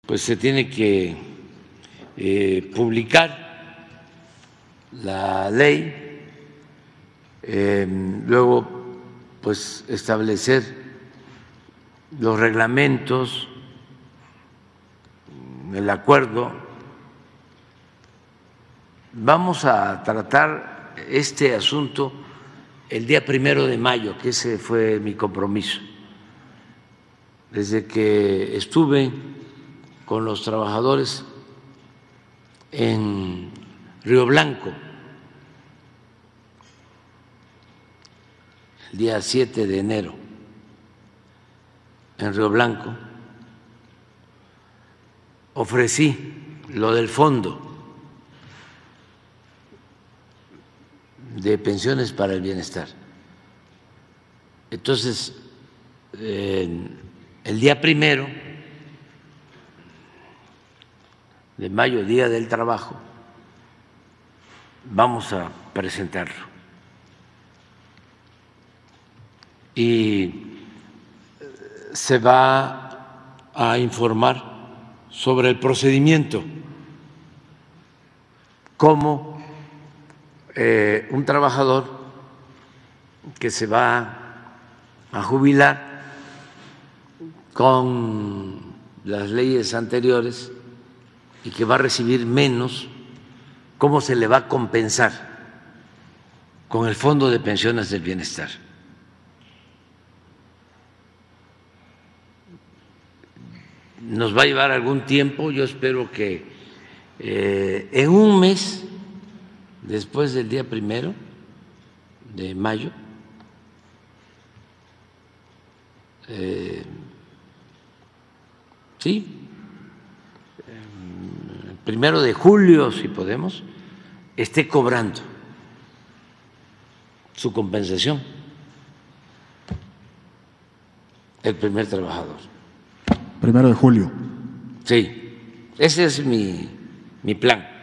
pues se tiene que publicar la ley, luego pues establecer los reglamentos, el acuerdo. Vamos a tratar este asunto el día 1 de mayo, que ese fue mi compromiso. Desde que estuve con los trabajadores en Río Blanco, el día 7 de enero, en Río Blanco, ofrecí lo del fondo de pensiones para el bienestar. Entonces, el día 1 de mayo, Día del Trabajo, vamos a presentarlo. Y se va a informar sobre el procedimiento, cómo un trabajador que se va a jubilar con las leyes anteriores y que va a recibir menos, cómo se le va a compensar con el Fondo de Pensiones del Bienestar. Nos va a llevar algún tiempo, yo espero que en un mes, después del día 1 de mayo, sí, el 1 de julio, si podemos, esté cobrando su compensación el primer trabajador. 1 de julio. Sí, ese es mi plan.